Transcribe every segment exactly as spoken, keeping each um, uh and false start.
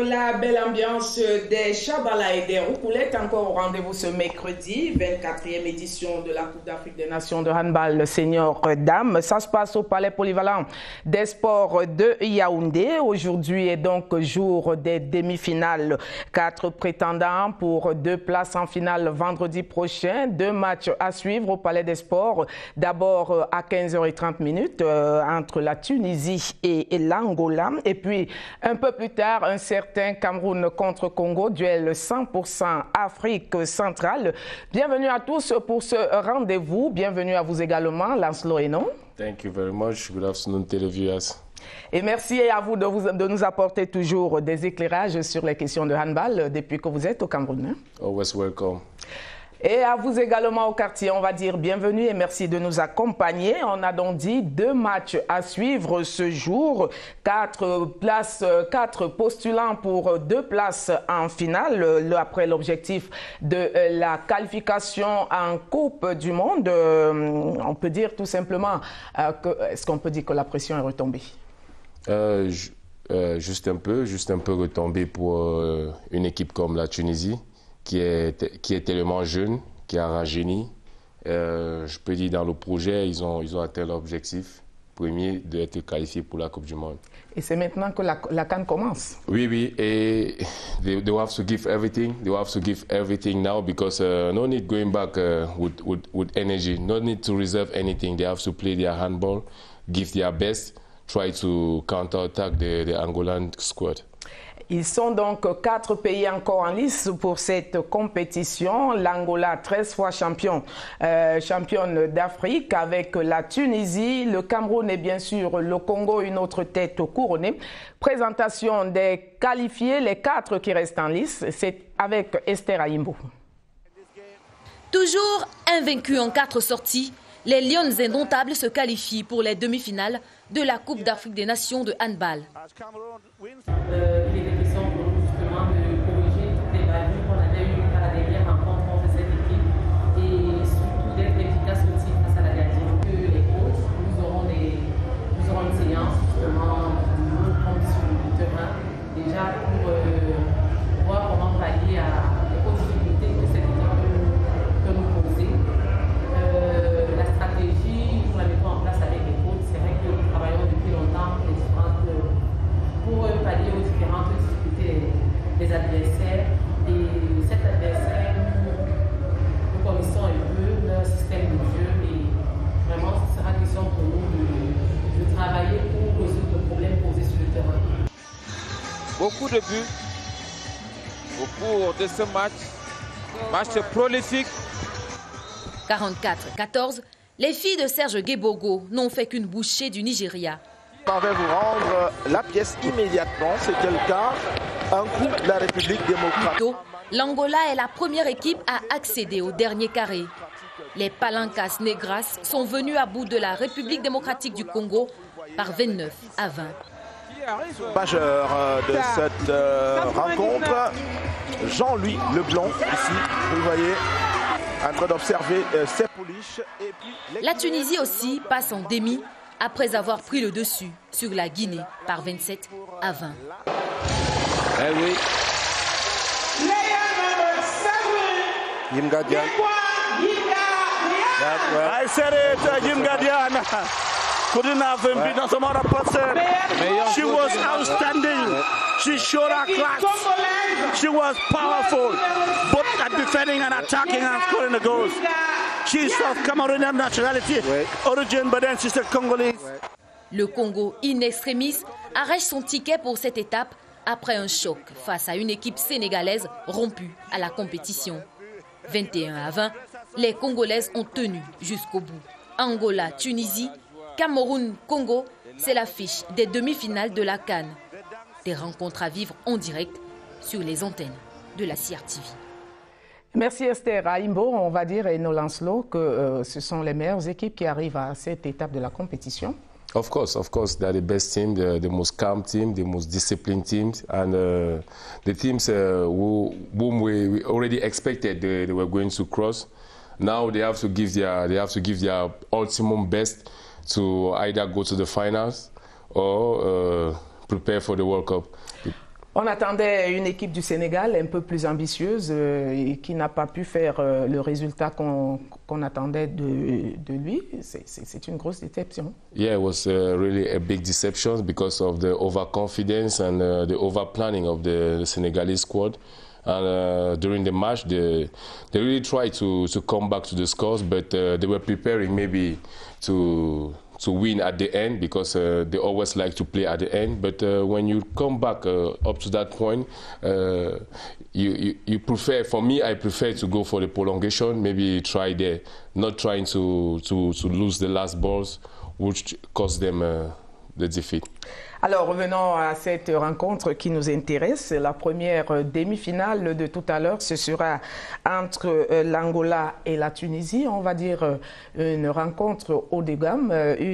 la belle ambiance des Chabala et des Roucoulettes, encore au rendez-vous ce mercredi, vingt-quatrième édition de la Coupe d'Afrique des Nations de handball senior dames. Ça se passe au Palais Polyvalent des Sports de Yaoundé. Aujourd'hui est donc jour des demi-finales. Quatre prétendants pour deux places en finale vendredi prochain. Deux matchs à suivre au Palais des Sports. D'abord à quinze heures trente euh, entre la Tunisie et, et l'Angola. Et puis un peu plus tard, un certain Cameroun contre Congo, duel cent pour cent Afrique centrale. Bienvenue à tous pour ce rendez-vous. Bienvenue à vous également, Lancelot Hénon. Thank you very much. Good afternoon, televiewers. Et merci à vous de, vous de nous apporter toujours des éclairages sur les questions de handball depuis que vous êtes au Cameroun. Always welcome. Et à vous également au quartier, on va dire bienvenue et merci de nous accompagner. On a donc dit deux matchs à suivre ce jour, quatre places, quatre postulants pour deux places en finale, après l'objectif de la qualification en Coupe du Monde. On peut dire tout simplement que, est-ce qu'on peut dire que la pression est retombée? Euh, euh, juste un peu, juste un peu retombée pour euh, une équipe comme la Tunisie. Qui est, qui est tellement jeune, qui a rajeuni. Euh, je peux dire dans le projet, ils ont, ils ont atteint l'objectif premier d'être qualifiés pour la Coupe du Monde. Et c'est maintenant que la, la CAN commence. Oui, oui, et they, they have to give everything. They have to give everything now because uh, no need going back uh, with, with, with energy. No need to reserve anything. They have to play their handball, give their best, try to counter-attack the, the Angolan squad. Ils sont donc quatre pays encore en lice pour cette compétition. L'Angola, treize fois champion, euh, championne d'Afrique avec la Tunisie, le Cameroun et bien sûr le Congo, une autre tête couronnée. Présentation des qualifiés, les quatre qui restent en lice, c'est avec Esther Aïmbo. Toujours invaincus en quatre sorties, les Lions indomptables se qualifient pour les demi-finales de la Coupe d'Afrique des Nations de handball. Euh, il était question pour nous justement de corriger toutes les bavures qu'on avait eues par la dernière rencontre contre cette équipe et surtout d'être efficace aussi face à la gardienne. Que les coachs, nous aurons, des, nous aurons une séance justement de compte sur le terrain déjà pour euh, voir comment pallier à les autres difficultés que cette équipe peut nous poser. Euh, la stratégie, nous la mettons en place avec les coachs. C'est vrai que nous travaillons depuis longtemps les différentes pour pallier aux différentes difficultés des adversaires. Et cet adversaire, nous connaissons un peu leur système de jeu et vraiment ce sera question pour nous de, de travailler pour résoudre le problème posé sur le terrain. Beaucoup de buts au cours de ce match. Match prolifique. quarante-quatre à quatorze, les filles de Serge Guébogo n'ont fait qu'une bouchée du Nigeria. On va vous rendre la pièce immédiatement, c'était le cas, un coup de la République démocratique. L'Angola est la première équipe à accéder au dernier carré. Les Palancas Negras sont venus à bout de la République démocratique du Congo par vingt-neuf à vingt. Majeur de cette euh, rencontre, Jean-Louis Leblanc, ici, vous le voyez, en train d'observer euh, ses pouliches. Et puis, la Tunisie aussi passe en demi, après avoir pris le dessus sur la Guinée par vingt-sept à vingt. Eh oui. Jim Gadian. I said it, uh, Jim Gadian. Couldn't have been beaten some other person. She was outstanding. She showed her class. She was powerful, both at defending and attacking and scoring the goals. She's of Cameroonian nationality, origin, but then she's a Congolese. Le Congo, in extremis, arrache son ticket pour cette étape après un choc face à une équipe sénégalaise rompue à la compétition. vingt et un à vingt, les Congolaises ont tenu jusqu'au bout. Angola, Tunisie, Cameroun, Congo, c'est l'affiche des demi-finales de la CAN. Des rencontres à vivre en direct sur les antennes de la C R T V. Merci Esther Aïmbo. On va dire, et nos Lancelot, que euh, ce sont les meilleures équipes qui arrivent à cette étape de la compétition. Of course, of course, they're the best team, the, the most calm team, the most disciplined teams, and uh, the teams uh, who, whom we, we already expected they, they were going to cross. Now they have to give their they have to give their ultimate best to either go to the finals or uh, prepare for the World Cup. On attendait une équipe du Sénégal un peu plus ambitieuse euh, et qui n'a pas pu faire euh, le résultat qu'on qu'on attendait de, de lui. C'est une grosse déception. Yeah, it was uh, really a big deception because of the overconfidence and uh, the over-planning of the, the Senegalese squad. And uh, during the match, they, they really tried to, to come back to the scores, but uh, they were preparing maybe to to win at the end because uh, they always like to play at the end. But uh, when you come back uh, up to that point, uh, you, you, you prefer, for me, I prefer to go for the prolongation, maybe try there, not trying to, to, to lose the last balls, which cost them uh, the defeat. Alors, revenons à cette rencontre qui nous intéresse. La première demi-finale de tout à l'heure, ce sera entre l'Angola et la Tunisie. On va dire une rencontre haut de gamme.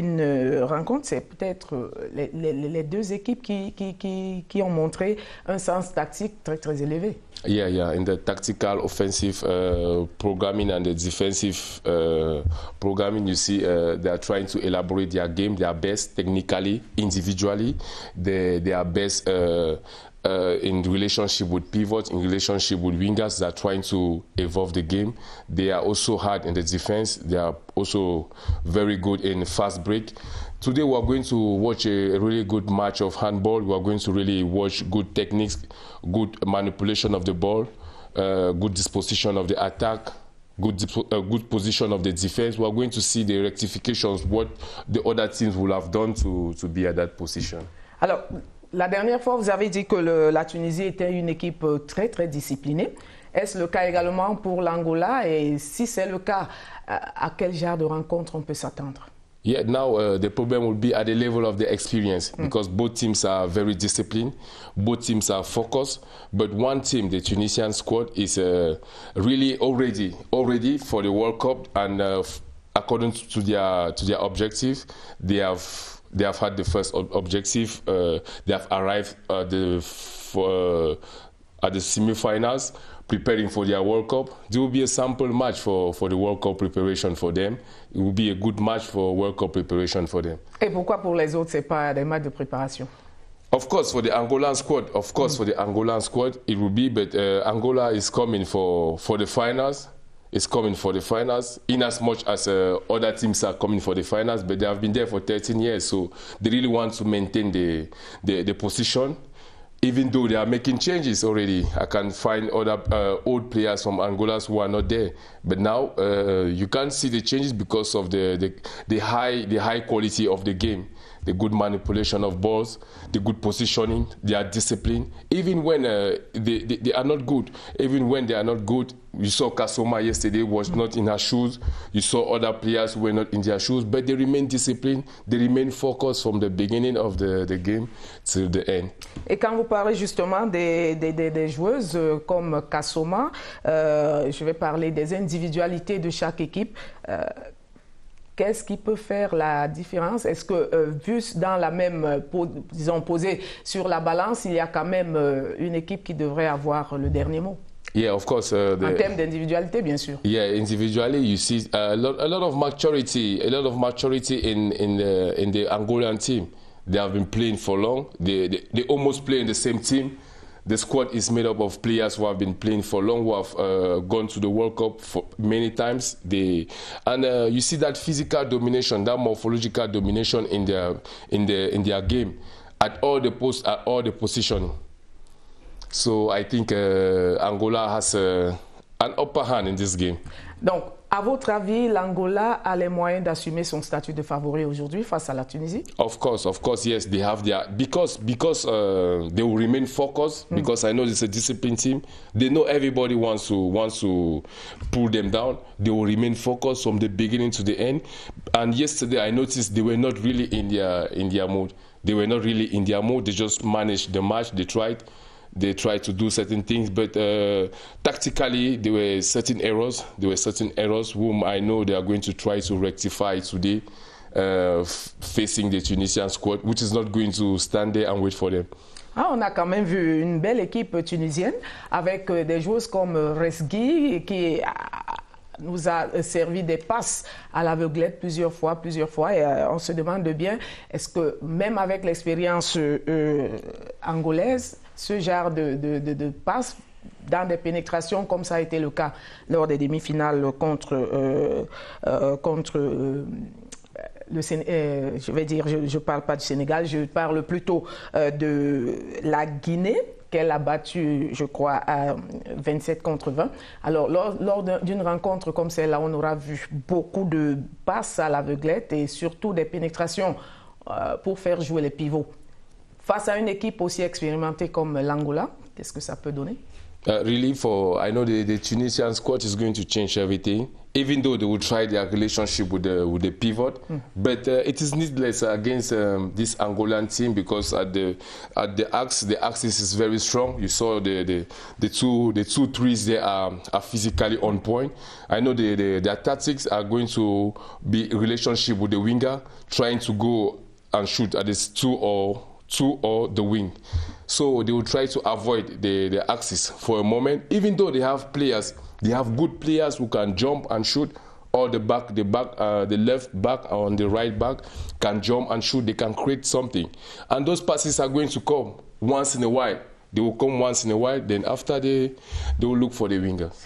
Une rencontre, c'est peut-être les, les, les deux équipes qui, qui, qui, qui ont montré un sens tactique très, très élevé. Yeah, yeah. In the tactical, offensive uh, programming and the defensive uh, programming, you see uh, they are trying to elaborate their game, their best technically, individually. They, they are best uh, uh, in relationship with pivots, in relationship with wingers. They are trying to evolve the game. They are also hard in the defense. They are also very good in fast break. Today we are going to watch a, a really good match of handball. We are going to really watch good techniques, good manipulation of the ball, uh, good disposition of the attack, good, uh, good position of the defense. We are going to see the rectifications, what the other teams will have done to, to be at that position. Alors, la dernière fois, vous avez dit que le, la Tunisie était une équipe très, très disciplinée. Est-ce le cas également pour l'Angola? Et si c'est le cas, à quel genre de rencontre on peut s'attendre? Yeah, now uh, the problem will be at the level of the experience mm. because both teams are very disciplined, both teams are focused, but one team, the Tunisian squad, is uh, really already already for the World Cup, and uh, according to their to their objective, they have they have had the first ob objective. Uh, they have arrived at the for, uh, at the semi-finals, preparing for their World Cup. There will be a sample match for, for the World Cup preparation for them. It will be a good match for World Cup preparation for them. Et pourquoi pour les autres, ce n'est pas des matchs de préparation? Of course, for the Angolan squad, of course, mm. for the Angolan squad, it will be, but uh, Angola is coming for, for the finals. It's coming for the finals, in as much as uh, other teams are coming for the finals, but they have been there for thirteen years, so they really want to maintain the, the, the position. Even though they are making changes already, I can find other uh, old players from Angola who are not there. But now uh, you can't see the changes because of the, the, the, high, the high quality of the game, the good manipulation of balls, the good positioning, their discipline. Even when uh, they, they, they are not good, even when they are not good, you saw Kasoma yesterday was not in her shoes. You saw other players who were not in their shoes, but they remain disciplined. They remain focused from the beginning of the, the game to the end. Et quand vous parlez justement des, des, des, des joueuses comme Kasoma, euh, je vais parler des individualités de chaque équipe. Euh, Qu'est-ce qui peut faire la différence? Est-ce que, euh, vu dans la même, disons, posé sur la balance, il y a quand même euh, une équipe qui devrait avoir le dernier mot? Yeah, of course. Uh, the, en termes d'individualité, bien sûr. Yeah, individually, you see a lot, a lot of maturity, a lot of maturity in in the in the Angolan team. They have been playing for long. They they, they almost play in the same team. The squad is made up of players who have been playing for long, who have uh, gone to the World Cup for many times. They and uh, you see that physical domination, that morphological domination in their in the in their game, at all the posts, at all the positioning. So I think uh, Angola has uh, an upper hand in this game. Donc, à votre avis, l'Angola a les moyens d'assumer son statut de favori aujourd'hui face à la Tunisie? Of course, of course, yes, they have their because because uh, they will remain focused. Mm. Because I know it's a disciplined team. They know everybody wants to wants to pull them down. They will remain focused from the beginning to the end. And yesterday, I noticed they were not really in their in their mood. They were not really in their mood. They just managed the match. They tried. They tried to do certain things, but uh, tactically there were certain errors. There were certain errors whom I know they are going to try to rectify today, uh, facing the Tunisian squad, which is not going to stand there and wait for them. Ah, on a quand même vu une belle équipe tunisienne avec des joueuses comme Resgui qui nous a servi des passes à l'aveuglette plusieurs fois, plusieurs fois. Et euh, on se demande bien, est-ce que même avec l'expérience euh, angolaise, ce genre de, de, de, de passe dans des pénétrations, comme ça a été le cas lors des demi-finales contre, euh, euh, contre euh, le euh, je vais dire, je ne parle pas du Sénégal, je parle plutôt euh, de la Guinée, qu'elle a battu, je crois, à vingt-sept contre vingt. Alors, lors, lors d'une rencontre comme celle-là, on aura vu beaucoup de passes à l'aveuglette et surtout des pénétrations euh, pour faire jouer les pivots. Face à une équipe aussi expérimentée comme l'Angola, qu'est-ce que ça peut donner? Uh, really, for I know the, the Tunisian squad is going to change everything, even though they will try their relationship with the with the pivot. Mm. But uh, it is needless against um, this Angolan team because at the at the axe, the axis is very strong. You saw the the, the two the two threes there are, are physically on point. I know the, the their tactics are going to be relationship with the winger, trying to go and shoot at this two or two or the wing. So they will try to avoid the, the axis for a moment, even though they have players, they have good players who can jump and shoot. All the back, the back, uh, the left back on the right back can jump and shoot. They can create something, and those passes are going to come once in a while. They will come once in a while. Then after they, they will look for the wingers.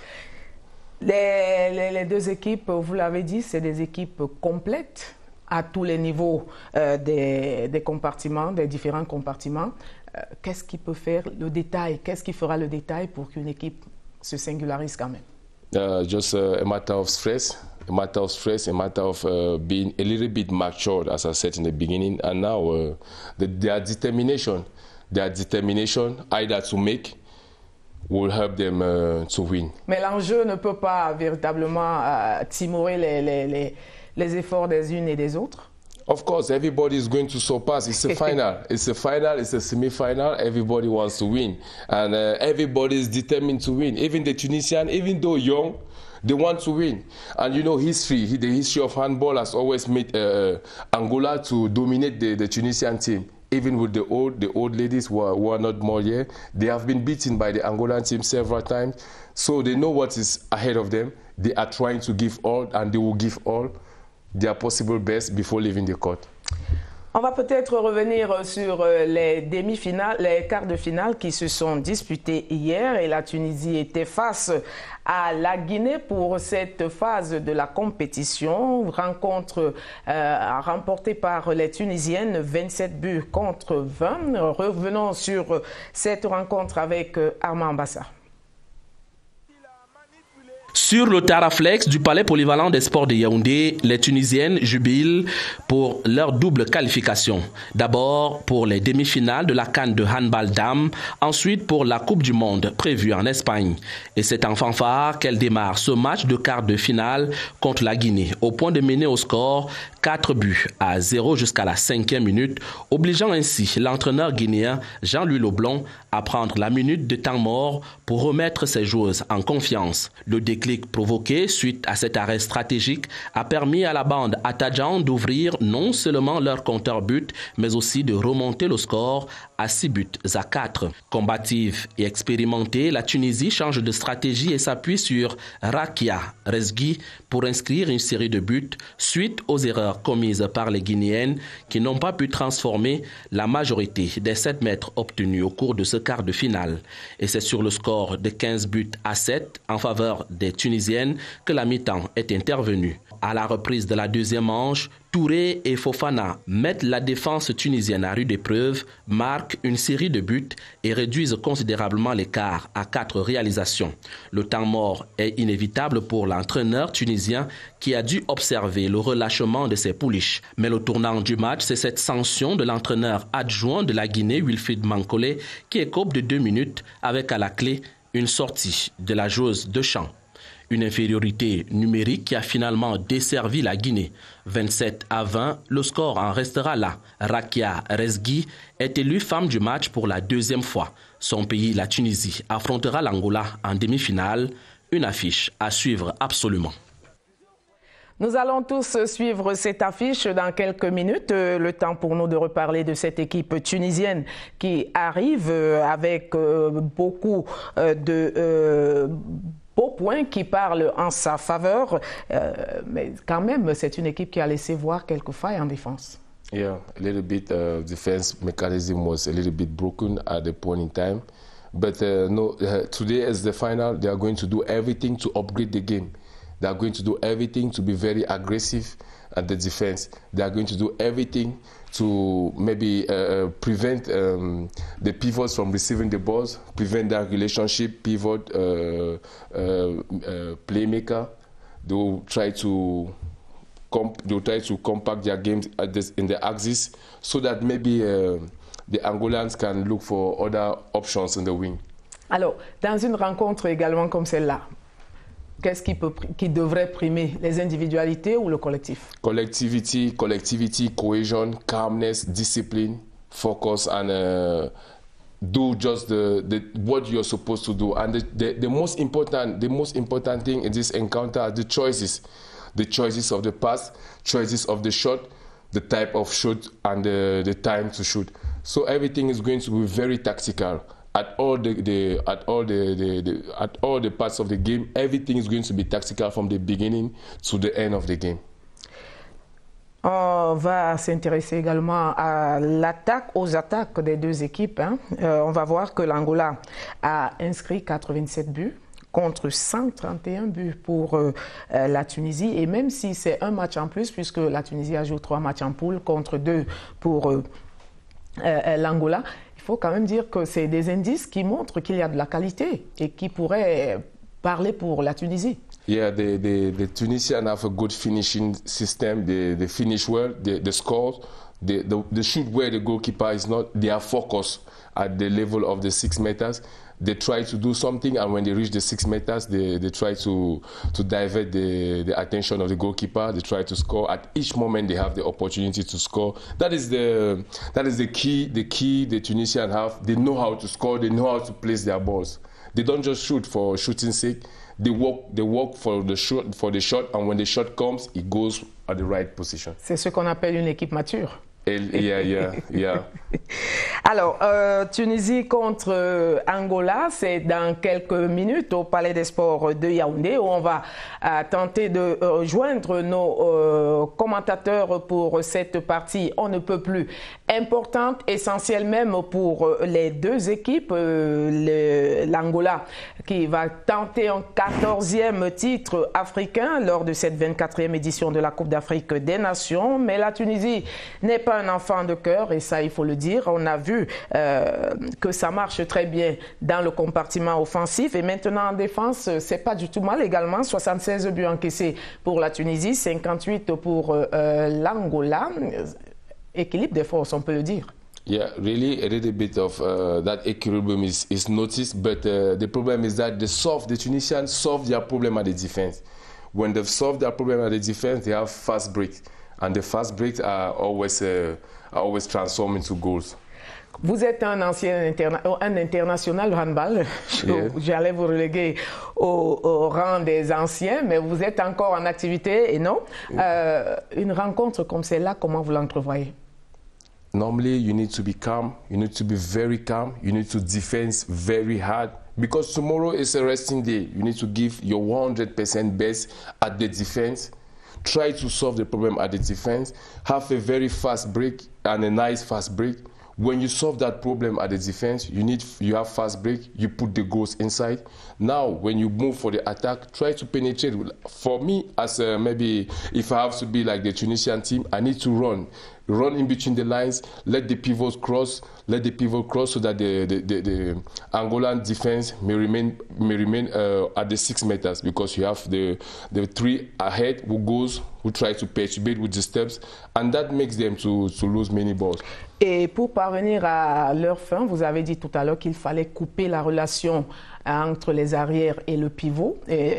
Les, les, les deux équipes, vous l'avez dit, c'est des équipes complètes à tous les niveaux euh, des, des compartiments, des différents compartiments. Euh, qu'est-ce qui peut faire le détail? Qu'est-ce qui fera le détail pour qu'une équipe se singularise quand même? Uh, just uh, a matter of stress, a matter of stress, a matter of uh, being a little bit matured, as I said in the beginning, and now uh, the, their determination, their determination, either to make, will help them uh, to win. Mais l'enjeu ne peut pas véritablement euh, timorer les, les, les, les efforts des unes et des autres. Of course, everybody is going to surpass. It's a final. It's a final. It's a semi-final. Everybody wants to win. And uh, everybody is determined to win. Even the Tunisian, even though young, they want to win. And you know, history, the history of handball has always made uh, Angola to dominate the, the Tunisian team. Even with the old, the old ladies who are, who are not more here, they have been beaten by the Angolan team several times. So they know what is ahead of them. They are trying to give all, and they will give all their possible best before leaving the court. On va peut-être revenir sur les demi-finales, les quarts de finale qui se sont disputés hier et la Tunisie était face à la Guinée pour cette phase de la compétition. Rencontre euh, remportée par les Tunisiennes, vingt-sept buts contre vingt. Revenons sur cette rencontre avec Armand Bassa. Sur le Taraflex du Palais polyvalent des sports de Yaoundé, les Tunisiennes jubilent pour leur double qualification. D'abord pour les demi-finales de la CAN de handball dames, ensuite pour la Coupe du Monde prévue en Espagne. Et c'est en fanfare qu'elles démarrent ce match de quart de finale contre la Guinée, au point de mener au score quatre buts à zéro jusqu'à la cinquième minute, obligeant ainsi l'entraîneur guinéen Jean-Louis Leblond à prendre la minute de temps mort pour remettre ses joueuses en confiance. Le déclic provoqué suite à cet arrêt stratégique a permis à la bande Atadjan d'ouvrir non seulement leur compteur but, mais aussi de remonter le score à six buts à quatre. Combative et expérimentée, la Tunisie change de stratégie et s'appuie sur Rakia Rezgui pour inscrire une série de buts suite aux erreurs commises par les Guinéennes qui n'ont pas pu transformer la majorité des sept mètres obtenus au cours de ce quart de finale. Et c'est sur le score de quinze buts à sept en faveur des Tunisiennes que la mi-temps est intervenue. À la reprise de la deuxième manche, Touré et Fofana mettent la défense tunisienne à rude épreuve, marquent une série de buts et réduisent considérablement l'écart à quatre réalisations. Le temps mort est inévitable pour l'entraîneur tunisien qui a dû observer le relâchement de ses pouliches. Mais le tournant du match, c'est cette sanction de l'entraîneur adjoint de la Guinée, Wilfried Mankole, qui écope de deux minutes avec à la clé une sortie de la joueuse de champ. Une infériorité numérique qui a finalement desservi la Guinée. vingt-sept à vingt, le score en restera là. Rakia Rezgui est élue femme du match pour la deuxième fois. Son pays, la Tunisie, affrontera l'Angola en demi-finale. Une affiche à suivre absolument. Nous allons tous suivre cette affiche dans quelques minutes. Le temps pour nous de reparler de cette équipe tunisienne qui arrive avec beaucoup de... beaux points qui parlent en sa faveur, euh, mais quand même, c'est une équipe qui a laissé voir quelques failles en défense. Yeah, a little bit uh, defense mechanism was a little bit broken at the point in time. But uh, no, uh, today as the final, they are going to do everything to upgrade the game. They are going to do everything to be very aggressive at the defense. They are going to do everything to maybe uh, prevent um, the pivots from receiving the balls, prevent that relationship pivot uh, uh, uh, playmaker. They will try to they will try to compact their games at this, in the axis, so that maybe uh, the Angolans can look for other options in the wing. Alors, dans une rencontre également comme celle-là, qu'est-ce qui, peut, qui devrait primer, les individualités ou le collectif? Collectivity, collectivity, cohesion, calmness, discipline, focus, and uh, do just the, the what you're supposed to do. And the, the, the most important, the most important thing in this encounter are the choices, the choices of the pass, choices of the shot, the type of shot, and the, the time to shoot. So everything is going to be very tactical. At all the, the at all the, the, the at all the parts of the game, everything is going to be tactical from the beginning to the end of the game. On va s'intéresser également à l'attaque, aux attaques des deux équipes. Hein. Euh, on va voir que l'Angola a inscrit quatre-vingt-sept buts contre cent trente et un buts pour euh, euh, la Tunisie. Et même si c'est un match en plus, puisque la Tunisie a joué trois matchs en poule contre deux pour euh, euh, l'Angola, il faut quand même dire que c'est des indices qui montrent qu'il y a de la qualité et qui pourraient parler pour la Tunisie. Yeah, the, the, the Tunisians have a good finishing system. They, they finish well, they, they score, they, the, the shoot where the goalkeeper is not. They are focused at the level of the six meters. They try to do something, and when they reach the six meters, they, they try to, to divert the, the attention of the goalkeeper. They try to score. At each moment, they have the opportunity to score. That is the, that is the key, the key the Tunisians have. They know how to score. They know how to place their balls. They don't just shoot for shooting's sake. They work, they work for the shot, for the shot, and when the shot comes, it goes at the right position. C'est ce qu'on appelle une équipe mature. Yeah, yeah, yeah. Alors, euh, Tunisie contre euh, Angola, c'est dans quelques minutes au Palais des Sports de Yaoundé, où on va euh, tenter de euh, joindre nos euh, commentateurs pour cette partie on ne peut plus importante, essentielle même pour euh, les deux équipes. Euh, L'Angola qui va tenter un quatorzième titre africain lors de cette vingt-quatrième édition de la Coupe d'Afrique des Nations, mais la Tunisie n'est pas un enfant de cœur, et ça il faut le dire. On a vu euh, que ça marche très bien dans le compartiment offensif, et maintenant en défense c'est pas du tout mal également. Soixante-seize buts encaissés pour la Tunisie, cinquante-huit pour euh, l'Angola. Équilibre des forces, on peut le dire. Yeah, really a little bit of uh, that equilibrium is, is noticed, but uh, the problem is that they solve, the Tunisians solve their problem at the defense. When they've solved their problem at the defense, they have fast breaks. And the fast breaks are always, uh, are always transformed into goals. Vous êtes un ancien interna un international de handball. Yeah. J'allais vous reléguer au, au rang des anciens, mais vous êtes encore en activité, et non. Euh, une rencontre comme celle-là, comment vous l'entrevoyez? Normally, you need to be calm. You need to be very calm. You need to defend very hard. Because tomorrow is a resting day. You need to give your one hundred percent best at the defense. Try to solve the problem at the defense. Have a very fast break and a nice fast break. When you solve that problem at the defense, you need you have fast break, you put the goals inside. Now, when you move for the attack, try to penetrate. For me, as a, maybe if I have to be like the Tunisian team, I need to run. Run in between the lines, let the pivots cross, let the pivot cross so that the, the, the, the Angolan defense may remain may remain uh, at the six meters, because you have the, the three ahead who goes, who try to perturbate with the steps, and that makes them to, to lose many balls. Et pour parvenir à leur fin, vous avez dit tout à l'heure qu'il fallait couper la relation entre les arrières et le pivot.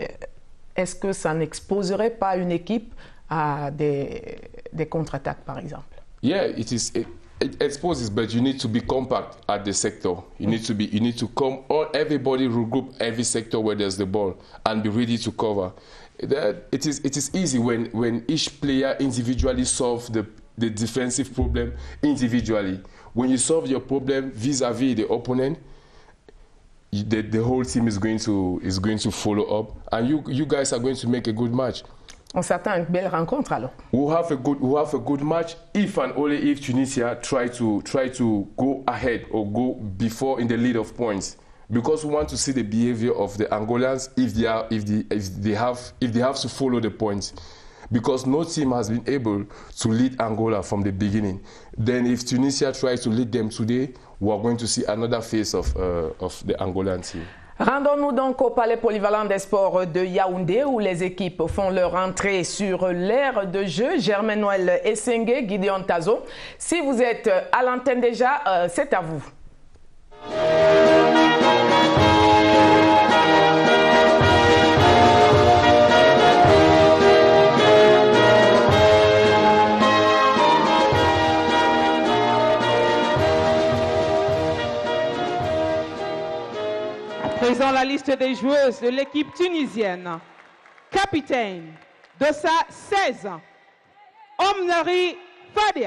Est-ce que ça n'exposerait pas une équipe à des, des contre-attaques, par exemple? Yeah, it is. It, it exposes, but you need to be compact at the sector. You need to be. You need to come. All everybody regroup every sector where there's the ball and be ready to cover. That it is. It is easy when when each player individually solves the the defensive problem individually. When you solve your problem vis-a-vis the opponent, the the whole team is going to is going to follow up, and you you guys are going to make a good match. On s'attend à une belle rencontre alors. We'll have a good, we'll have a good match if and only if Tunisia try to try to go ahead or go before in the lead of points, because we want to see the behavior of the Angolans if they are if they if they have if they have to follow the points, because no team has been able to lead Angola from the beginning. Then if Tunisia tries to lead them today, we are going to see another face of uh, of the Angolan team. Rendons-nous donc au Palais Polyvalent des Sports de Yaoundé où les équipes font leur entrée sur l'aire de jeu. Germain Noël Essengue, Gideon Tazo. Si vous êtes à l'antenne déjà, euh, c'est à vous. Présent la liste des joueuses de l'équipe tunisienne. Capitaine, Dossa seize, Omnari Fadia.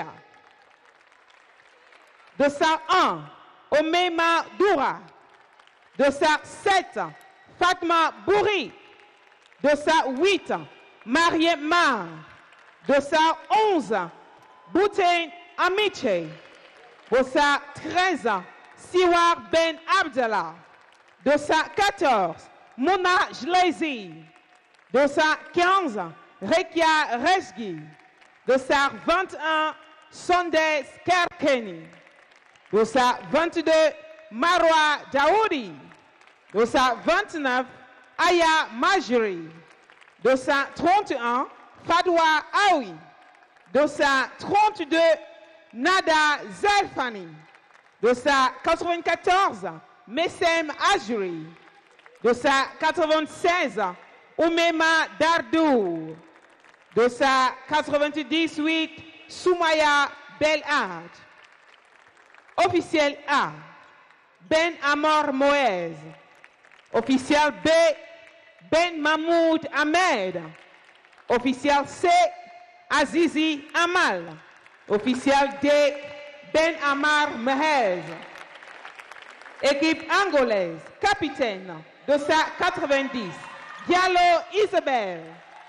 Dossa un, Omema Doura. Dossa sept, Fatma Bouri. Dossa huit, Mariem Mar. Dossa onze, Bouten Amiche. Dossa treize, Siwar Ben Abdallah. Dossa quatorze, Mouna Jlezi. Dossa quinze, Rekia Resgi. Dossa vingt et un, Sondes Kerkeni. Dossa vingt-deux, Marwa Daoudi. Dossa vingt-neuf, Aya Majri. Dossa trente et un, Fadwa Aoui. Dossa trente-deux, Nada Zelfani. Dossa quatre-vingt-quatorze, Messem Ajuri. Dossa quatre-vingt-seize, Oumema Dardou. Dossa quatre-vingt-dix-huit, Soumaya Belhad. Officiel A, Ben Amor Moez. Officiel B, Ben Mahmoud Ahmed. Officiel C, Azizi Amal. Officiel D, Ben Amar Mehez. Équipe angolaise, capitaine, Dossa quatre-vingt-dix, Diallo Isabelle.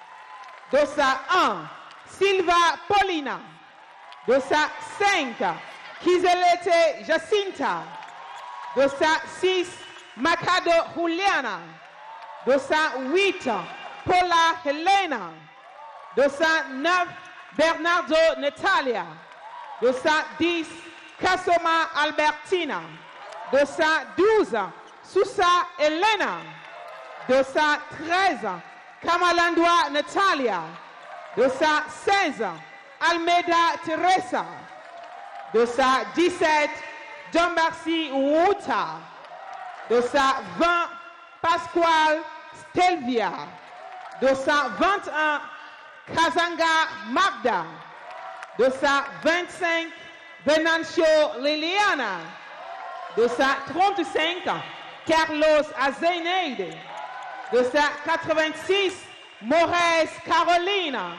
Dossa un, Silva Paulina. Dossa cinq, Kizelete Jacinta. Dossa six, Macado Juliana. Dossa huit, Paula Helena. Dossa neuf, Bernardo Natalia. Dossa dix, Kasoma Albertina. Dossa douze, Sousa Elena. Dossa treize, Kamalandwa Natalia. Dossa seize, Almeida Teresa. Dossa dix-sept, Dombarsi Wuta. Dossa vingt, Pasquale Stelvia. Dossa vingt et un, Kazanga Magda. Dossa vingt-cinq, Venancio Liliana. Dossa trente-cinq, Carlos Azeneide. Dossa quatre-vingt-six, Mores Carolina.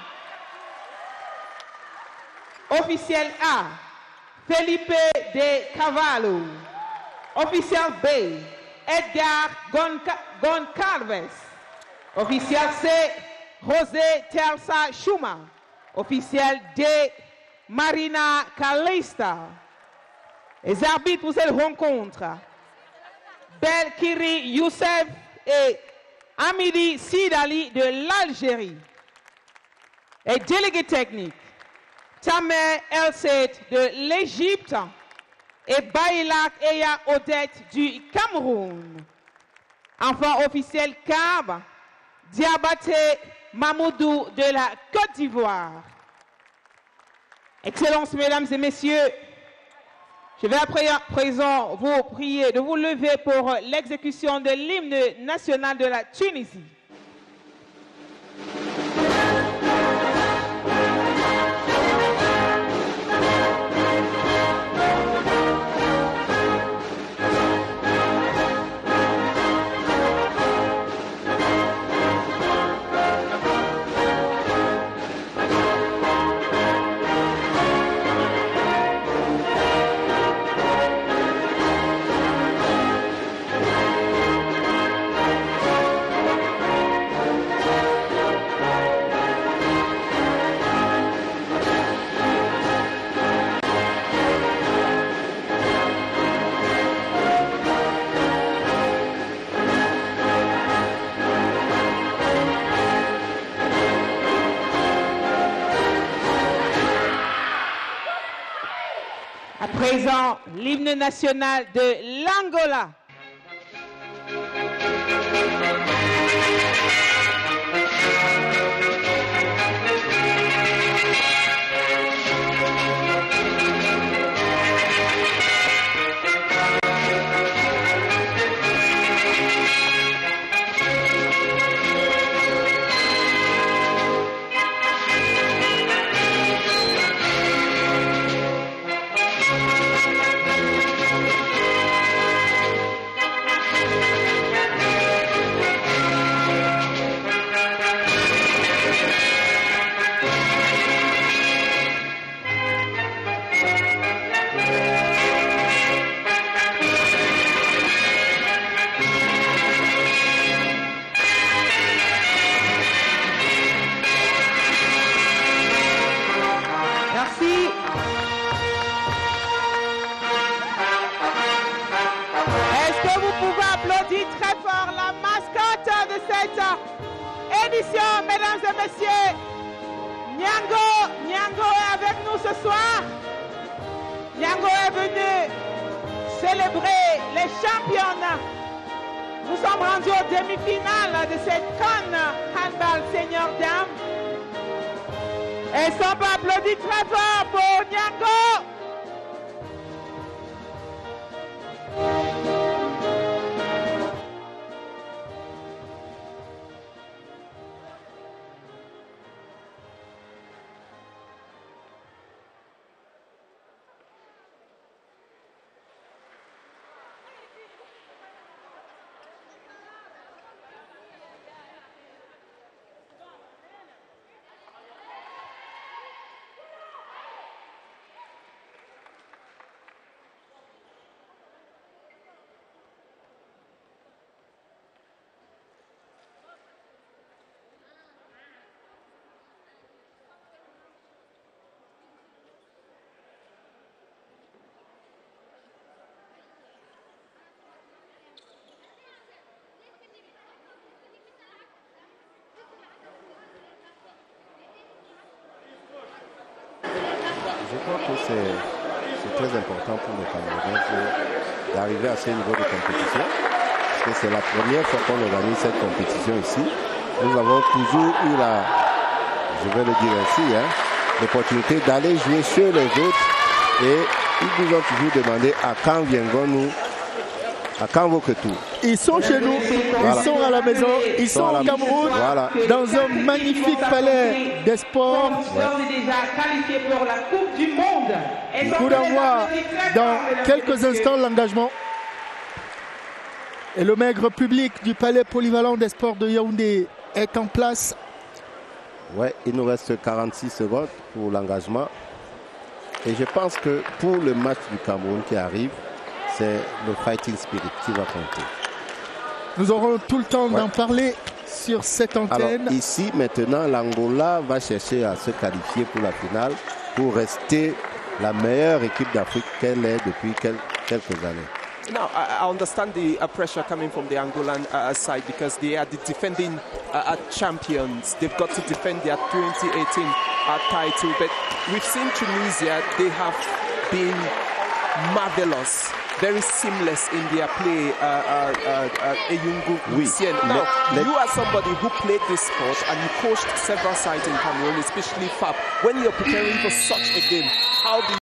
Officiel A, Felipe de Cavallo. Officiel B, Edgar Gonca Goncalves. Officiel C, José Tersa Schuma. Officiel D, Marina Calista. Les arbitres pour cette rencontre, Belkiri Youssef et Amidi Sidali de l'Algérie. Et délégué technique, Tamer El-Sed de l'Égypte et Bailak Eya Odette du Cameroun. Enfin officiel Cab, Diabaté Mamoudou de la Côte d'Ivoire. Excellences, mesdames et messieurs, je vais à présent vous prier de vous lever pour l'exécution de l'hymne national de la Tunisie. présent, l'hymne national de l'Angola. Édition, mesdames et messieurs, Nyango, Nyango est avec nous ce soir. Nyango est venu célébrer les championnes. Nous sommes rendus aux demi-finales de cette CAN Handball Senior Dame. Et si on peut applaudir très fort pour Nyango. Je crois que c'est très important pour les Camerounais d'arriver à ce niveau de compétition. Parce que c'est la première fois qu'on organise cette compétition ici. Nous avons toujours eu la, je vais le dire ainsi, hein, l'opportunité d'aller jouer chez les autres. Et ils nous ont toujours demandé à quand viendrons-nous, à quand vos retours. Ils sont chez nous, voilà. Ils sont à la maison, ils, ils sont, sont au Cameroun, voilà. Dans un magnifique palais des sports. Ouais. Déjà qualifié pour la Coupe du Monde. Coup d'envoi dans quelques instants l'engagement. Et le maigre public du palais polyvalent des sports de Yaoundé est en place. Ouais, il nous reste quarante-six secondes pour l'engagement. Et je pense que pour le match du Cameroun qui arrive, c'est le fighting spirit qui va compter. Nous aurons tout le temps ouais. d'en parler sur cette antenne. Alors ici, maintenant, l'Angola va chercher à se qualifier pour la finale pour rester la meilleure équipe d'Afrique qu'elle est depuis quel, quelques années. Now, I understand the uh, pressure coming from the Angolan uh, side because they are the defending uh, champions. They've got to defend their twenty eighteen uh, title. But we've seen Tunisia, they have been marvelous, very seamless in their play. Uh, uh, uh, uh, Eyungu, oui. Now, let, you are somebody who played this sport and you coached several sides in Cameroon, especially F A B. When you're preparing for such a game, how do you